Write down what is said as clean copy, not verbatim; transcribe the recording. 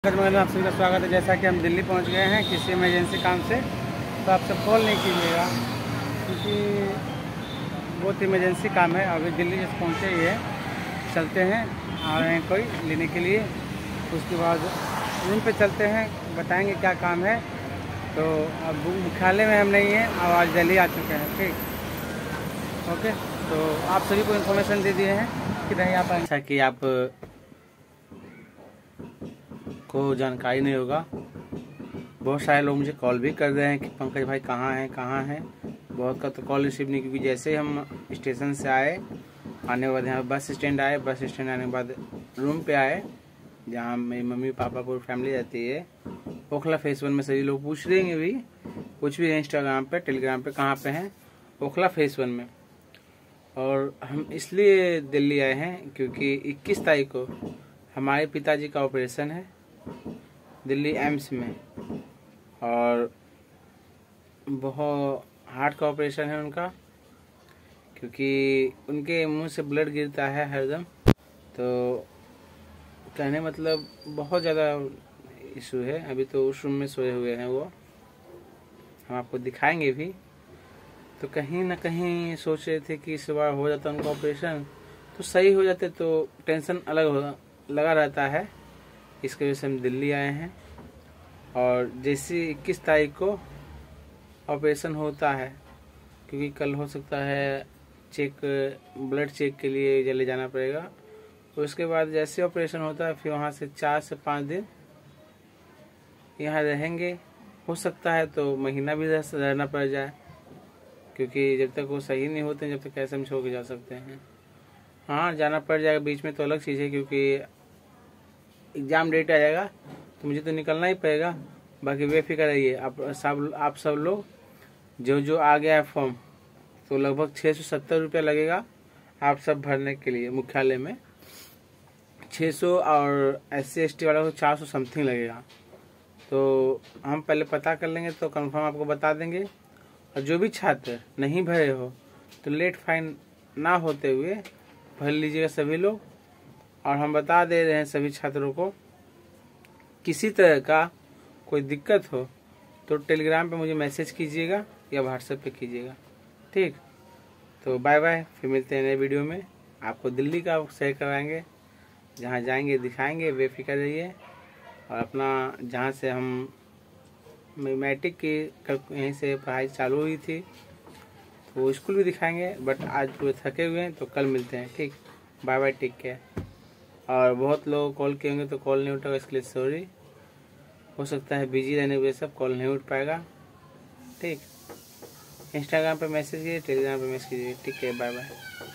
पंकज मगल में आप सभी का स्वागत है। जैसा कि हम दिल्ली पहुंच गए हैं किसी इमरजेंसी काम से, तो आप सब कॉल नहीं कीजिएगा क्योंकि बहुत इमरजेंसी काम है। अभी दिल्ली जैसे पहुंचे ही है, चलते हैं आ रहे हैं कोई लेने के लिए। उसके बाद रूम पे चलते हैं, बताएंगे क्या काम है। तो अब मुख्यालय में हम नहीं हैं, अब आज दिल्ली आ चुके हैं। ठीक, ओके। तो आप सभी को इन्फॉर्मेशन दे दिए हैं कि नहीं आ पाएंगे। अच्छा कि आप को जानकारी नहीं होगा, बहुत सारे लोग मुझे कॉल भी कर रहे हैं कि पंकज भाई कहाँ हैं। बहुत का तो कॉल रिसीव नहीं, क्योंकि जैसे ही हम स्टेशन से आने के बाद यहाँ बस स्टैंड आए। बस स्टैंड आने के बाद रूम पे आए जहाँ मेरी मम्मी पापा पूरी फैमिली रहती है। ओखला फेस 1 में सभी लोग पूछ रहे हैं, भी कुछ भी इंस्टाग्राम पे टेलीग्राम पे कहाँ पे हैं, ओखला फेस 1 में। और हम इसलिए दिल्ली आए हैं क्योंकि 21 तारीख को हमारे पिताजी का ऑपरेशन है दिल्ली एम्स में, और बहुत हार्ट का ऑपरेशन है उनका, क्योंकि उनके मुंह से ब्लड गिरता है हरदम। तो कहने मतलब बहुत ज़्यादा इशू है। अभी तो उस रूम में सोए हुए हैं वो, हम आपको दिखाएंगे भी। तो कहीं ना कहीं सोच रहे थे कि इस बार हो जाता उनका ऑपरेशन तो सही हो जाते, तो टेंशन लगा रहता है। इसकी वजह से हम दिल्ली आए हैं। और जैसे 21 तारीख को ऑपरेशन होता है, क्योंकि कल हो सकता है ब्लड चेक के लिए जल्दी जाना पड़ेगा। तो उसके बाद जैसे ऑपरेशन होता है फिर वहाँ से 4 से 5 दिन यहाँ रहेंगे। हो सकता है तो महीना भी रहना पड़ जाए, क्योंकि जब तक वो सही नहीं होते जब तक कैसे हम छोड़ के जा सकते हैं। हाँ, जाना पड़ जाएगा बीच में तो अलग चीज़ है, क्योंकि एग्ज़ाम डेट आ जाएगा तो मुझे तो निकलना ही पड़ेगा। बाकी बेफिक्र रहिए, आप सब लोग जो आ गया है फॉर्म, तो लगभग 670 रुपया लगेगा आप सब भरने के लिए मुख्यालय में। 600 और SC/ST वाला को 400 समथिंग लगेगा। तो हम पहले पता कर लेंगे तो कंफर्म आपको बता देंगे। और जो भी छात्र नहीं भरे हो तो लेट फाइन ना होते हुए भर लीजिएगा सभी लोग। और हम बता दे रहे हैं सभी छात्रों को, किसी तरह का कोई दिक्कत हो तो टेलीग्राम पे मुझे मैसेज कीजिएगा या व्हाट्सएप पे कीजिएगा। ठीक, तो बाय बाय, फिर मिलते हैं नए वीडियो में। आपको दिल्ली का शेयर कराएंगे, जहाँ जाएंगे दिखाएंगे, बेफिक्र रहिए। और अपना जहाँ से हम मैट्रिक की यहीं से पढ़ाई चालू हुई थी तो वो स्कूल भी दिखाएंगे। बट आज पूरे थके हुए हैं तो कल मिलते हैं। ठीक, बाय बाय, टेक केयर। और बहुत लोग कॉल किए होंगे तो कॉल नहीं उठाएगा, इसके लिए सॉरी। हो सकता है बिजी रहने की वजह से कॉल नहीं उठ पाएगा। ठीक, इंस्टाग्राम पे मैसेज कीजिए, टेलीग्राम पे मैसेज कीजिए। ठीक है, बाय बाय।